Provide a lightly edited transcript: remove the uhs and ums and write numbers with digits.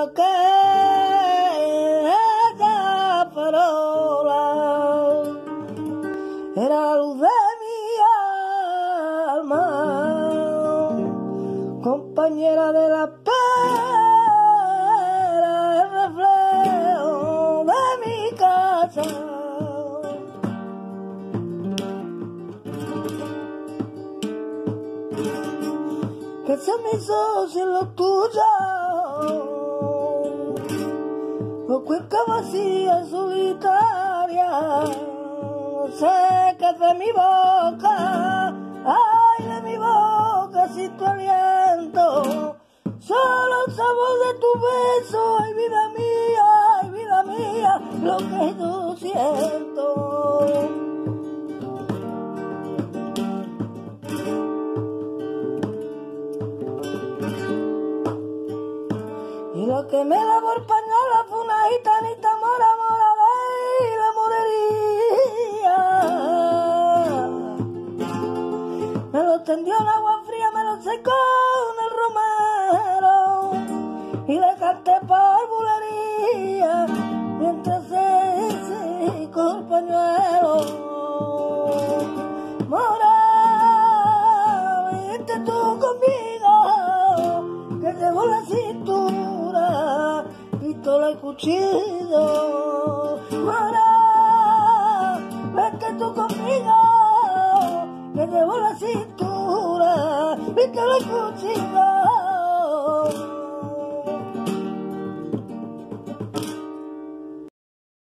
aquella farola era la luz de mi alma, compañera de la pera, el reflejo de mi casa. Que se me hizo sin lo tuyo, o cuenca vacía solitaria, sé que de mi boca, ay de mi boca si tu aliento, solo el sabor de tu beso, ay vida mía, lo que yo siento. Y lo que me lavó el pañuelo fue una gitanita mora de la morería. Me lo tendió en agua fría, me lo secó en el romero y le canté por bulería mientras se secó el pañuelo. Mora, vente tú conmigo, que llevo la cintura, pistola y cuchillo. Mora, vete tú conmigo, que llevo la cintura, pistola y cuchillo.